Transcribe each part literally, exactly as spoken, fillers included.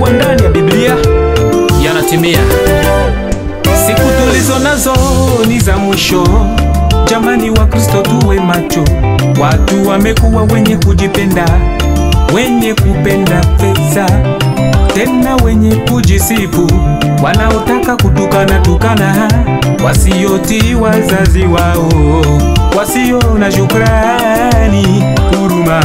yaliyoandikwa ndani ya Biblia yanatimia. Siku tulizo nazo ni za mwisho. Jamani wa Kristo tuwe macho. Watu wamekuwa wenye kujipenda, wenye kupenda pesa, tena wenye kujisifu, wanaotaka kutukana tukana, wasioti wazazi wao, wasio na shukrani, huruma.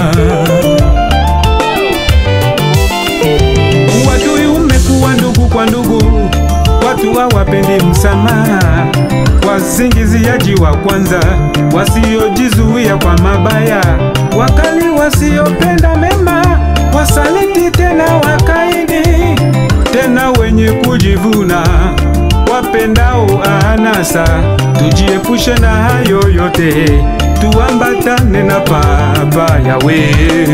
Uadui umekuwa ndugu kwa ndugu, watu hawapendi msamaha. Wasingiziaji wa kwanza, wasiojizuia kwa mabaya, wakali wasiopenda mema, wasaliti tena wakaidi, tena wenye kujivuna, wapendao anasa. Tujiepushe na hayo yote, tuambatane na Baba Yahweh.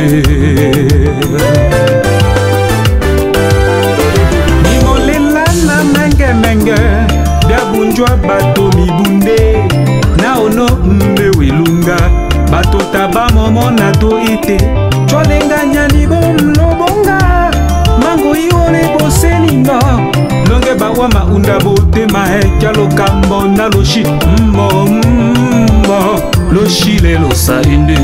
Nimolelana menge menge, biabunjwa bato mibunde, na ono mbe wilunga, bato taba momo na to ite, cholenga nyani bom lobonga, mango ione boseninga, longe bawa maunda bote mahe, kyalo kambo na loshi, mmo mmo, loshi le lo sainde.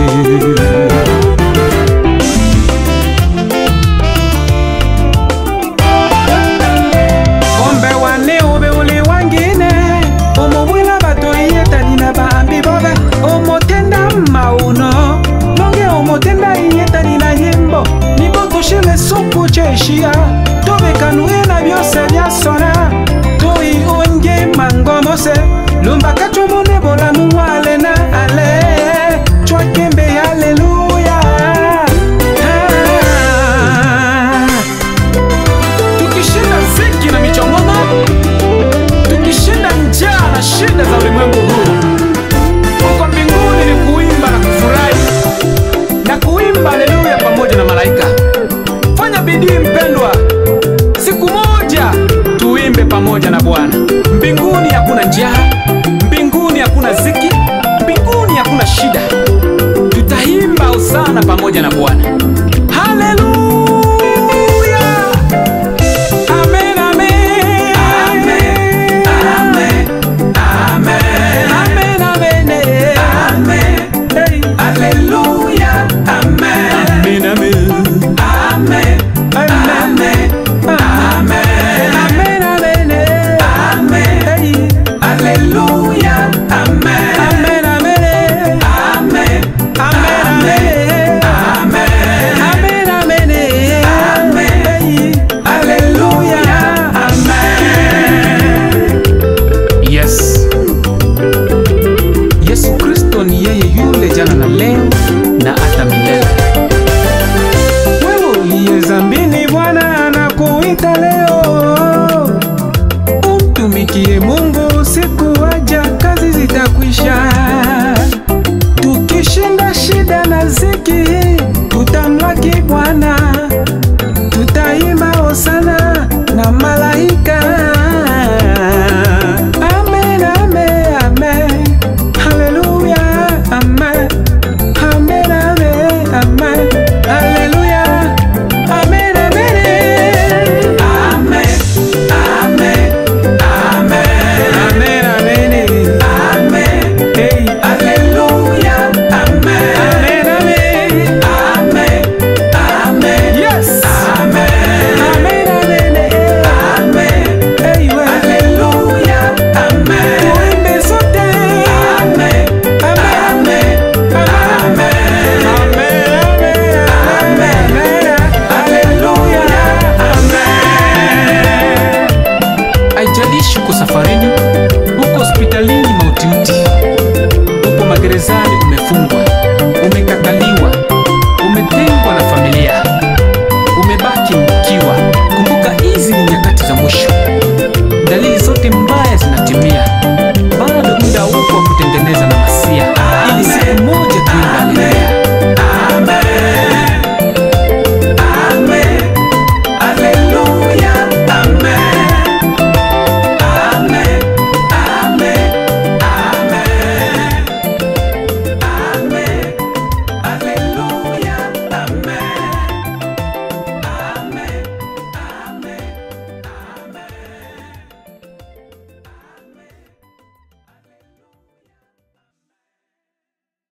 Shia tobe kanuena byose byasona toi onge mangomose lumba kachomone bola muwale na ale chwakembe haleluya. Ah. Tukishinda ziki na michongoma, tukishinda njaa na shida za ulimwengu huu, huko mbinguni ni kuimba na kufurahi na kuimba haleluya pamoja na malaika. Fanya bidii mpendwa, siku moja tuimbe pamoja na Bwana. Mbinguni hakuna njaa, mbinguni hakuna ziki, mbinguni hakuna shida. Tutaimba usana pamoja na Bwana.